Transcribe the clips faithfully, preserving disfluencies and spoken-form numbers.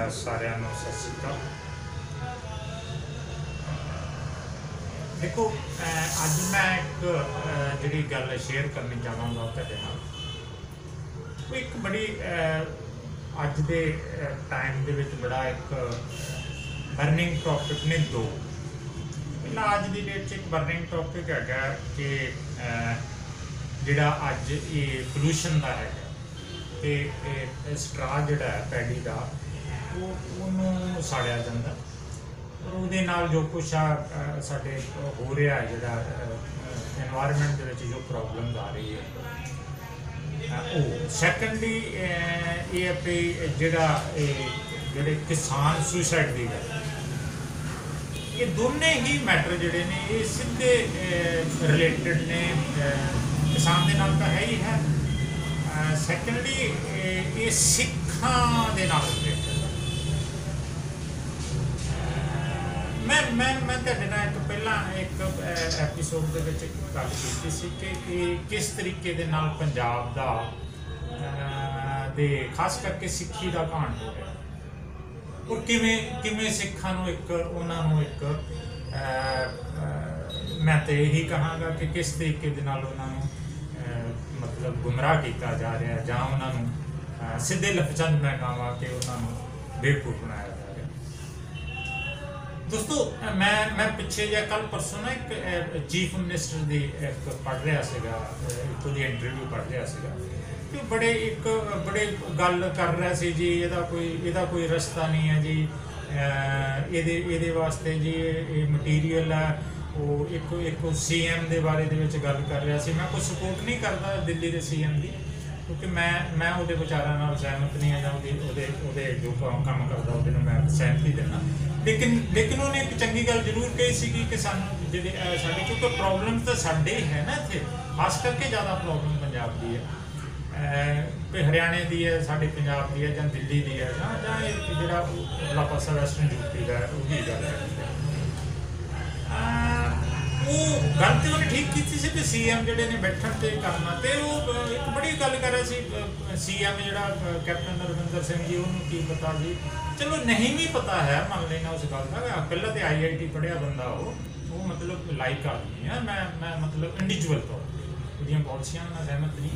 ਸਾਰਿਆਂ ਨੂੰ ਸਤਿ ਸ਼੍ਰੀ ਅਕਾਲ। देखो अज मैं एक जी गल शेयर करनी चाहवागा तुहाडे नाल। एक बड़ी अज के टाइम के विच बड़ा एक बर्निंग टॉपिक ने दो। पहला अज की डेट च एक बर्निंग टॉपिक है कि जिहड़ा अज ये पोल्यूशन का है तो स्ट्रा जिहड़ा है पैडी का वो उन्होंने साड़िया जाता और उहदे नाल जो कुछ आ साडे हो रहा है जिहड़ा एनवायरनमेंट दे विच जो प्रॉब्लम्स आ रही है वो सैकेंडली ये है भी जिहड़ा जिहड़े किसान सुसाइड की गल ये दोने ही मैटर जिहड़े ने ये सीधे रिलेटेड ने किसान दे नाल तां है ही है। सैकेंडली ये सिखां दे नाल रिलेटेड मैं मैं मैं तुहाडे नाल एक पहला एक एपीसोड दे विच गल कीती सी कि किस तरीके दे नाल पंजाब दा दे खास करके सिक्खी दा घाण हो रहा और किवें किवें सिखां नूं एक उन्हां नूं एक मैं तो यही कहांगा कि किस तरीके दे नाल उन्हां नूं मतलब गुमराह किया जा रहा है जां उन्हां नूं सीधे लफ्ज़ां च मैं कहां कि उन्हां नूं बेवकूफ बनाया जा रहा। दोस्तों मैं मैं पिछे जा कल परसों ना एक चीफ मिनिस्टर की एक पढ़ रहा सीगा एक इंटरव्यू पढ़ रहा सीगा कि बड़े एक बड़े गल कर रहा सी जी इहदा कोई इहदा कोई रस्ता नहीं है जी इहदे इहदे वास्ते जी ये मटीरियल है वो एक एक सी एम के बारे दे विच गल कर रहा सी। मैं कोई सपोर्ट नहीं करता दिल्ली के सी एम की क्योंकि मैं मैं उहदे विचारां नाल सहमत नहीं है जां उहदे उहदे जो काम करदा उहदे नूं मैं सहमति देना। लेकिन लेकिन उन्हें एक चंगी गल जरूर कही सी कि सानूं जिहड़े साडे क्योंकि प्रॉब्लम तो साडे ही है ना इत्थे खास करके ज़्यादा प्रॉब्लम पंजाब की है कोई हरियाणे की है साडे पंजाब की है जां दिल्ली की है जां जां जिहड़ा उरला पासा वैसटर्न यूपी का उहदी गल है। वो गल तो उन्हें ठीक की सी कि सी एम जिहड़े ने बैठण ते करना ते वो एक बड़ी गल कर रहा सी सी एम जिहड़ा कैप्टन रविंदर सिंह जी उन्होंने की पता जी चलो नहीं भी पता है मान लेना उस गल का पहला तो आई आई टी पढ़िया बंदा वो वो मतलब लाइक आदमी है मैं मैं मतलब इंडिविजुअल तौर पर उहदियां पॉलिसियां नाल सहमत नहीं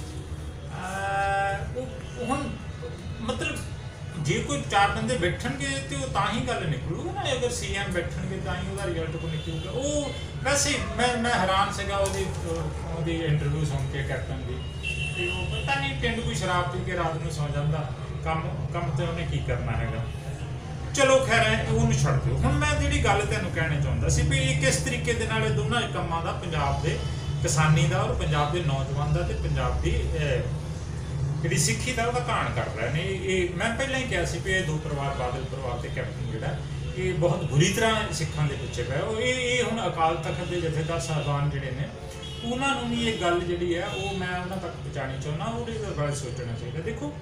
हुण मतलब जे कोई चार बंदे बैठणगे तो तां ही गल निकलूगी ना अगर सी एम बैठणगे तां ही उहदा रिजल्ट को निकलूगा। वो वैसे मैं मैं हैरान सीगा उहदी उहदी इंटरव्यू सुन के कैप्टन की कि वो पता नहीं पिंड कोई शराब पी के रात में सौ जाता काम काम तो उन्हें की करना है। चलो खैर उन्होंने छड़ दो। हुण मैं जिहड़ी गल तुहानूं कहना चाहुंदा सी भी किस तरीके दे नाल दोनों कामां दा पंजाब दे किसानी दा और पंजाब दे नौजवान दा ते पंजाब दी जिहड़ी सिੱਖੀ ਦਾ ਉਹਦਾ ਘਾਣ ਕਰ ਰਹੇ ਨੇ। ਇਹ ਮੈਂ ਪਹਿਲਾਂ ਹੀ ਕਿਹਾ ਸੀ ਵੀ ਇਹ ਦੋ ਪਰਿਵਾਰ ਬਾਦਲ ਪਰਿਵਾਰ ਤੇ ਕੈਪਟਨ ਜਿਹੜਾ ਇਹ ਬਹੁਤ ਬੁਰੀ ਤਰ੍ਹਾਂ ਸਿੱਖਾਂ ਦੇ ਪਿੱਛੇ ਪਏ ਉਹ ਇਹ ਇਹ ਹੁਣ ਅਕਾਲ ਤਖਤ ਦੇ ਜਥੇਦਾਰ ਸਾਹਿਬਾਨ ਜਿਹੜੇ ਨੇ ਉਹਨਾਂ ਨੂੰ ਵੀ ਇਹ ਗੱਲ ਜਿਹੜੀ ਹੈ ਉਹ ਮੈਂ ਉਹਨਾਂ ਤੱਕ ਪਹੁੰਚਾਉਣੀ ਚਾਹੁੰਦਾ ਉਹਦੇ ਬਾਰੇ ਸੋਚਣਾ ਚਾਹੀਦਾ। ਦੇਖੋ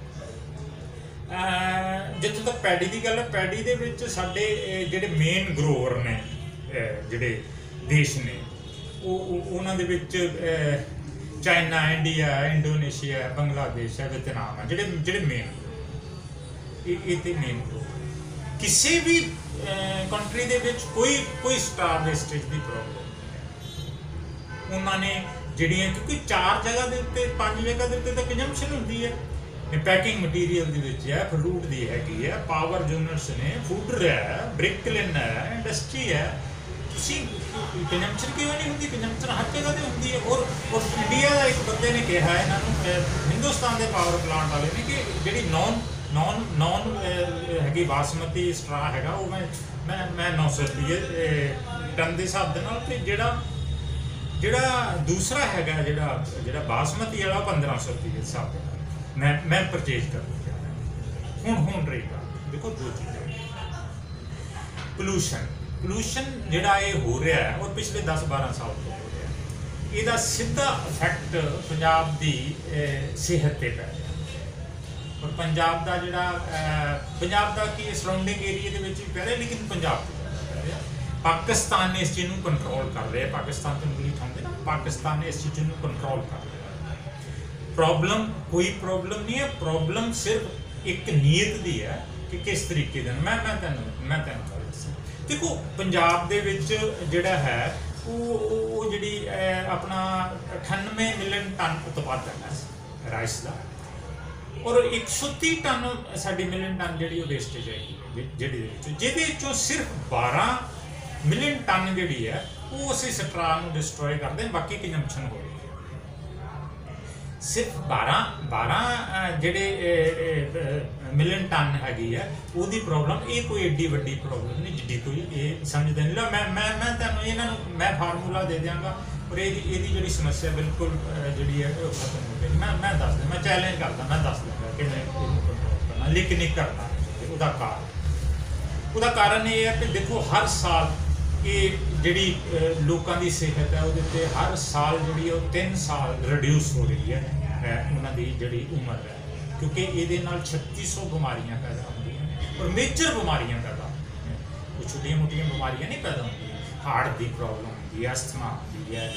ਜਿੱਥੋਂ ਤੱਕ ਪੈਡੀ ਦੀ ਗੱਲ ਹੈ ਪੈਡੀ ਦੇ ਵਿੱਚ ਸਾਡੇ ਜਿਹੜੇ ਮੇਨ ਗਰੋਵਰ ਨੇ ਜਿਹੜੇ ਦੇਸ਼ ਨੇ ਉਹ ਉਹਨਾਂ ਦੇ ਵਿੱਚ चाइना इंडिया इंडोनेशिया बंगलादेश है वियतनाम है जिहड़े जिहड़े मेन ये तो मेन किसी भी कंट्री दे विच कोई कोई स्टार वेस्टेज की प्रॉब्लम नहीं है। उन्होंने जिहड़ियां क्योंकि चार जगह के उत्ते पांच जगह के उत्ते तो कंजम्पशन होंदी है पैकिंग मटीरियल दे विच है फ्रूट की हैगी है पावर यूनिट्स ने फूडर है ब्रिकलिन है इंडस्ट्री है कंजम्पशन क्यों नहीं होंगी कंजम्पशन हर जगह से होंगी है। और और इंडिया का एक बंदे ने कहा है इन्होंने हिंदुस्तान के पावर प्लांट वाले ने कि जी नॉन नॉन नॉन हैगी बासमती स्ट्रा है वो मैं मैं मैं नौ सौ रुपये टन के हिसाब के नाल जोड़ा जोड़ा दूसरा है जोड़ा जोड़ा बासमती वाला पंद्रह सौ रुपये के हिसाब के मैं मैं परचेज कर हूँ हूँ रही बात देखो दो चीज़ें पोल्यूशन पोल्यूशन जिहड़ा ये हो रहा है और पिछले दस बारह साल तो हो रहा है इसका सीधा इफैक्ट पंजाब की सेहत पर पै रहा और पंजाब का जिहड़ा पंजाब का कि सराउंडिंग एरिए के भी पै रहा लेकिन पंजाब तो पै रहा। पाकिस्तान ने इस चीज़ को कंट्रोल कर रहा है पाकिस्तान तो उंगली उठाते ना पाकिस्तान ने इस चीज़ को कंट्रोल कर रहा है। प्रॉब्लम कोई प्रॉब्लम नहीं है प्रॉब्लम सिर्फ एक नीयत की है कि किस तरीके दे मैं मैं तैनूं मैं तैनूं गल दस्सां देखो पंजाब दे विच जिहड़ा है वो जिहड़ी अपना अठानवे मिलियन टन उत्पादन है राइस का और एक सौ तीह टन साडी मिलियन टन जिहड़ी वेस्टेज है जिहड़ी जिहदे सिर्फ बारह मिलियन टन जिहड़ी है वो असीं स्ट्रा नूं डिस्ट्रॉय करते हैं बाकी कंजम्पशन हो रही है सिर्फ बारह बारह जिहड़े मिलियन टन हैगी है ਉਹਦੀ प्रॉब्लम ये कोई एड्डी वड्डी प्रॉब्लम नहीं जिड्डी कोई ये समझते नहीं लो मैं मैं मैं तुहानूं इन्हां नूं मैं फार्मूला दे देंगा और ਇਹਦੀ ਇਹਦੀ ਜਿਹੜੀ समस्या बिल्कुल ਜਿਹੜੀ है खत्म हो गई मैं मैं दस मैं चैलेंज करदा मैं दस दूंगा कि मैं करना लेकिन नहीं करता ਉਹਦਾ ਕਾਰਨ ਉਹਦਾ ਕਾਰਨ ਇਹ ਹੈ ਕਿ देखो हर साल ये जिहड़ी लोगों की सेहत है वो हर साल जी तीन साल रिड्यूस हो रही है उन्होंने जी उम्र है क्योंकि ये छत्ती सौ बीमारियां पैदा होंगी और मेजर बीमारियां पैदा होंगी कोई छोटिया मोटिया बीमारियां नहीं पैदा होंगी हार्ट की प्रॉब्लम होंगी अस्थमा होंगी है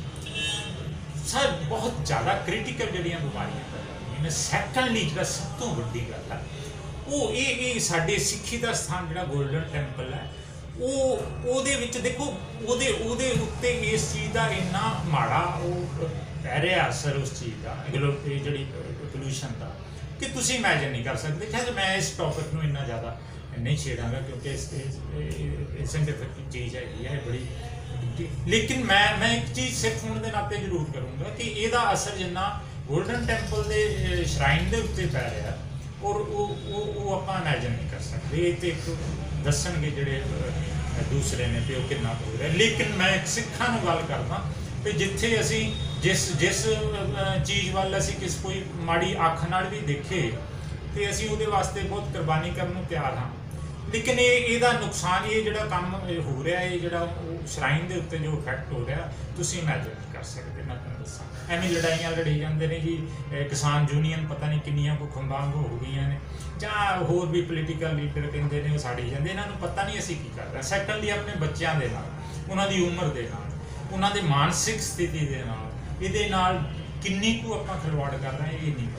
सर बहुत ज़्यादा क्रिटिकल जड़ियाँ बीमारियां पैदा होंगी सैकंडली जो सब तो वड्डी गल है वो ये साडे सिक्खी का स्थान जो गोल्डन टैंपल है वो देखो ਉਹਦੇ ਉਹਦੇ ਉੱਤੇ इस चीज़ का इन्ना माड़ा वो पै रहा असर उस चीज़ का ग्लो जी पोल्यूशन का कि तुम इमेजिन नहीं कर सकते खैर मैं इस टॉपिक में इन्ना ज़्यादा नहीं छेड़ांगा क्योंकि साइंटिफिक चीज़ है बड़ी लेकिन मैं मैं एक चीज़ सिर्फ होने के नाते जरूर करूँगा कि यदा असर जिन्ना गोल्डन टैंपल के श्राइन के उत्ते पै रहा और वो आप इमेजिन नहीं कर सकते ये तो एक दसणगे जिहड़े दूसरे ने तो कितना हो रहा लेकिन मैं सिखां नूं गल करदा कि जिथे असी जिस जिस चीज़ वाल असी किस कोई माड़ी अख नाल भी देखे तो असी उहदे वास्ते बहुत कुर्बानी करन नूं तैयार हाँ लेकिन ये इहदा नुकसान ये जिहड़ा काम हो रहा है जिहड़ा श्राइन के उत्ते जो इफैक्ट हो रहा तुसीं इमेजिन नहीं कर सकते मैं तुहानूं दस्सां एवें लड़ाइयां लड़ी जाते हैं जी किसान यूनीयन पता नहीं किन्नियां को खंबांग हो गई ने जां होर भी पोलीटिकल लीडर कहते हैं साड़ी जाते इन्हां नूं पता नहीं असीं की कर रहे सैकंडली अपने बच्चों के नाल उन्हां दी उम्र के नाल उन्हां दे मानसिक स्थिति के नाल इहदे नाल किन्नी को आपां खिलवाड़ कर रहे हैं ये नहीं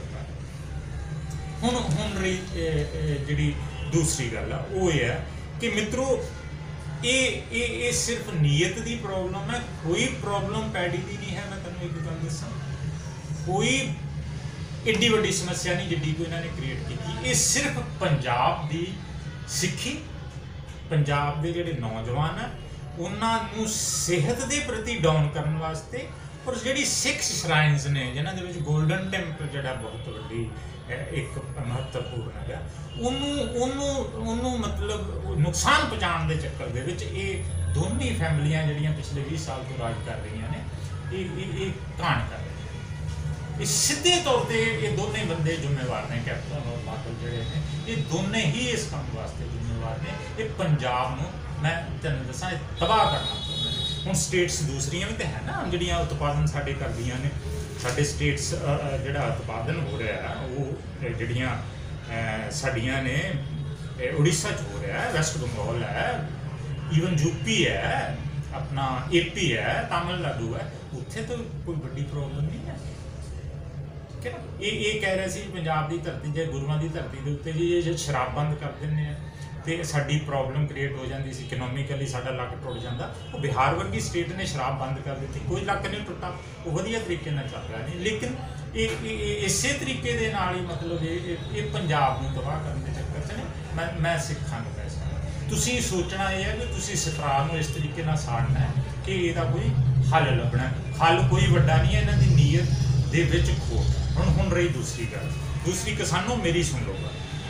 पता हुण हुण रही जिहड़ी दूसरी गल है वो ये है कि मित्रों ये ये ये सिर्फ नीयत की प्रॉब्लम है कोई प्रॉब्लम पैडी की नहीं है मैं तुहानूं एक गल दस्सां कोई एड्डी वड्डी समस्या नहीं जिड्डी कोई इन्होंने क्रिएट की ये सिर्फ पंजाब की सिक्खी पंजाब के जिहड़े नौजवान है उन्होंने सेहत के प्रति डाउन करने वास्ते और जिहड़ी सिख श्राइन्स ने जिन्हां दे विच गोल्डन टैंपल जिहड़ा बहुत वड्डी एक महत्वपूर्ण है उन्होंने मतलब नुकसान पहुँचाने के चक्कर दे विच ये दोनों ही फैमिलियां जिहड़ियां पिछले बीस साल तो राज कर रही ने ये कांड कर रही हैं ये सीधे तौर पर ये दोनों बंदे जिम्मेवार ने कैप्टन और बादल जिहड़े ने ये दोनों ही इस काम वास्ते जिम्मेवार ने ये पंजाब नूं मैं तुहानूं दस्सां तबाह करना चाहुंदे ने हुण स्टेट्स दूसरियां भी तो है ना जिहड़ियां उत्पादन साडे करदियां ने साडे स्टेट्स जिहड़ा उत्पादन हो रहा है वो जिहड़ियां साडियां ने उड़ीसा च हो रहा है वैस्ट बंगाल है ईवन यूपी है अपना ए पी है तमिलनाडु है उत्थे तो कोई बड़ी प्रॉब्लम नहीं है ठीक है ये ये कह रहे सी पंजाब की धरती जे गुरुआं की धरती के उत्ते जी जे शराब बंद कर दिंदे आ तो साडी प्रॉब्लम क्रिएट हो जाती सी इकोनॉमिकली साडा लक टुट जाता वो बिहार वर्गी स्टेट ने शराब बंद कर दी कोई लक नहीं टुटा वो वधिया तरीके नाल चल रहा नहीं लेकिन इस तरीके दे नाल ही मतलब ये पंजाब नूं तबाह करने के चक्कर च ने मैं मैं सिखां नूं कह सकदा तुसीं सोचना यह है कि तुसीं सरकार नूं इस तरीके नाल साड़ना है कि इहदा कोई हल लभना हल कोई वड्डा नहीं है इन्हां दी नीयत दे विच खोट हुण हुण रही दूसरी गल दूसरी किसानों मेरी सुन लो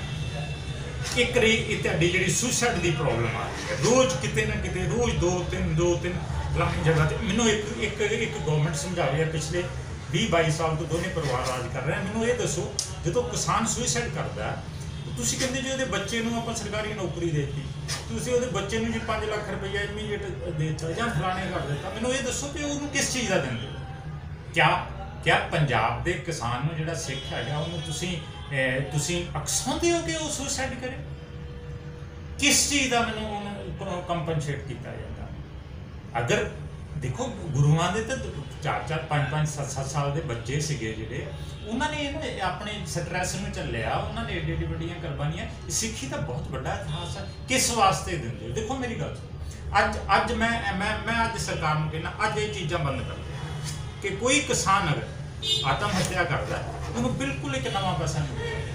एक रही जी सुसाइड की प्रॉब्लम आ रही है रोज़ कितने ना कितने रोज़ दो तीन दो तीन फलानी जगह पर मैनू एक एक एक गवर्नमेंट समझावे है पिछले भी बाई साल तो दोनों परिवार राज कर रहे हैं मैनू ये दसो जो किसान सुसाइड करता है तुसीं कहंदे जी उहदे बच्चे नूं आपां सरकारी नौकरी देती तुसीं उहदे बच्चे नूं जी पाँच लाख रुपया इमीडिएट देता जां फलाने कर देता मैनू ये दसो कि उहनूं किस चीज़ का देंदे क्या क्या पंजाब के किसान नूं जिहड़ा सिख हैगा उहनूं तुसीं तुसीं अकसाउंदे हो कि वो सुसाइड करे किस चीज़ का मैनूं कंपनसेट किया जाता अगर देखो गुरुआं दे तो चार चार पाँच पाँच सत्त सत्त साल के बच्चे सीगे जिहड़े उन्होंने ना अपने स्ट्रैस में झल्लिया, उन्होंने एड्डी एड्डी बड़ियां कुर्बानियां। सिक्खी का बहुत बड़ा इतिहास है, किस वास्ते देंदे? देखो मेरी गल सुनो, अज अज मैं मैं मैं अज सरकार नूं कहना अज ये चीज़ां बंद कर दे कि कोई किसान अगर आत्म हत्या करता है उन्होंने बिल्कुल एक नवा पैसा नहीं मिलता,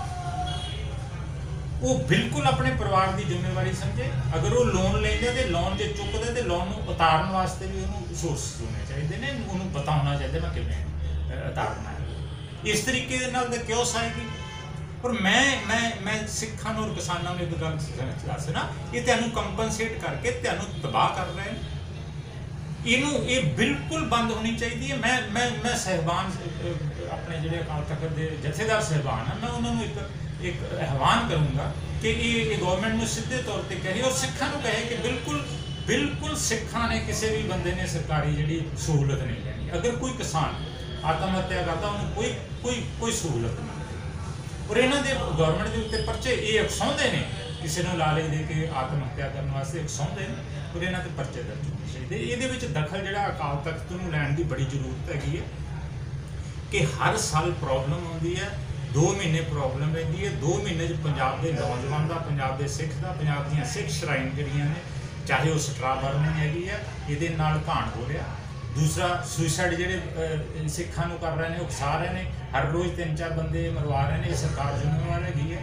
वो बिल्कुल अपने परिवार की जिम्मेवारी समझे। अगर वो लोन लेंदे तो लोन जो चुकते तो लोन उतारन वास्ते भी उन्होंने सोर्स होने चाहिए ने, उन्होंने पता होना चाहिए मैं किवें उतारना है। इस तरीके दे नाल ते क्यों आएगी? पर मैं मैं मैं सिखां और किसानों में एक गल दसना, ये तैनूं कंपनसेट करके तैनूं तबाह कर रहे हैं, इनू ये बिल्कुल बंद होनी चाहिए है। मैं मैं मैं साहिबान अपने जिहड़े अकाल तखत के जथेदार साहिबान हैं, मैं उन्होंने एक एक आह्वान करूँगा कि ये गवर्नमेंट में सीधे तौर पर कहे और सिखां नूं कहे कि बिल्कुल बिल्कुल सिखां ने किसी भी बंदे ने सरकारी जी सहूलत नहीं लेनी। अगर कोई किसान आत्म हत्या करता उन्होंने कोई कोई कोई सहूलत नहीं लेनी। और इन्हों के गवर्नमेंट के उत्ते परचे ये उकसाउंदे ने, किसी ने लालच दे के आत्म हत्या करने वास्ते उकसाउंदे ने, और इन्हों के परचे दर्ज होने चाहिए। ये दखल जो अकाल तख्त नूं लैण की बड़ी जरूरत हैगी है कि हर साल प्रॉब्लम आती है, दो महीने प्रॉब्लम रही है, दो महीने पंजाब के नौजवान का, पंजाब के सिख का, पंजाब दी सिख श्राइन जड़ियाँ ने, चाहे वो स्ट्रा बर्निंग हैगी है, ये घाण हो रहा। दूसरा सुइसाइड जोड़े सिखा कर रहे हैं, उकसा रहे हैं, हर रोज़ तीन चार बंदे मरवा रहे हैं। ये सरकार जिम्मेवार हैगी है,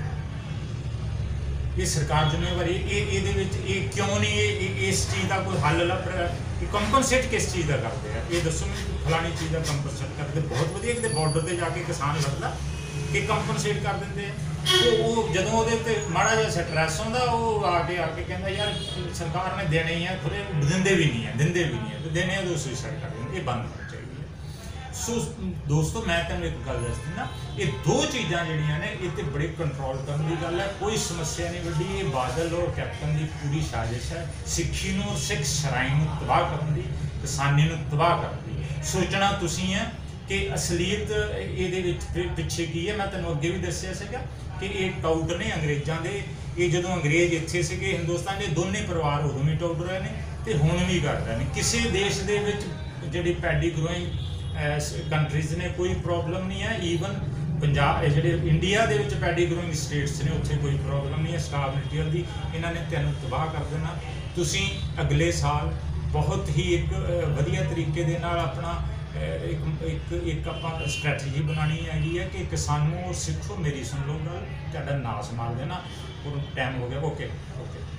ये सरकार जिम्मेवारी ये क्यों नहीं ये इस चीज़ का कोई हल लभ रहा? कंपनसेट किस चीज़ का करते हैं ये दसो मैं, फलानी चीज़ का कंपनसेट करते बहुत वधिया किते बॉर्डर से जाके किसान लड़दा कि कंपनसेट कर देंगे हैं। वो जदों वो माड़ा जिहा स्ट्रैस आउंदा वो आके आके कहता यार सरकार ने देने ही है, खुले देंदे भी नहीं है, देंदे भी नहीं है, तो देने तो सुइसाइड कर देंगे। ये बंद होना चाहिए। सो दोस्तों मैं तुहानूं एक गल दस दिना, ये दो चीज़ां जिहड़ियां ने इत्ते बड़े कंट्रोल करने की गल है, कोई समस्या नहीं वड्डी। ये बादल और कैप्टन की पूरी साजिश है सिੱਖੀ नूं और सिख श्राइन नूं तबाह करने की, किसानी नूं तबाह करने की। सोचना तुसीं है कि असलीयत ये पिछे की है। मैं तुहानूं अगे भी दस्सिया सीगा कि ये टाउट ने अंग्रेज़ों के, ये जो अंग्रेज़ इत्थे सीगे हिंदुस्तान के दोनों परिवार उदों भी टाउट रहे हैं तो हुण भी कर रहे हैं। किसी देश के जिहड़ी पैडी ग्रोइंग कंट्रीज़ ने कोई प्रॉब्लम नहीं है। ईवन पंजाब जिहड़े इंडिया के पैडी ग्रोइंग स्टेट्स ने उत्थे कोई प्रॉब्लम नहीं है स्टाफ मटीरियल की। इन्होंने तैनूं तबाह कर देना। तुसीं अगले साल बहुत ही एक वधिया तरीके दे नाल अपना एक एक एक आपां स्ट्रैटजी बनानी हैगी है कि किसानों और सिखो मेरी सुन लो गल, तुहाडा नास मार देना। और टाइम हो गया। Okay okay.